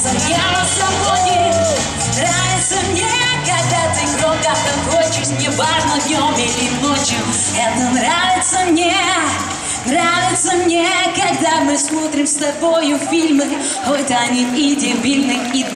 мне на свободе. Нравится мне, когда ты громко хохочешь, неважно днем или ночью. Это нравится мне. Нравится мне, когда мы смотрим с тобою фильмы, хоть они и дебильны, и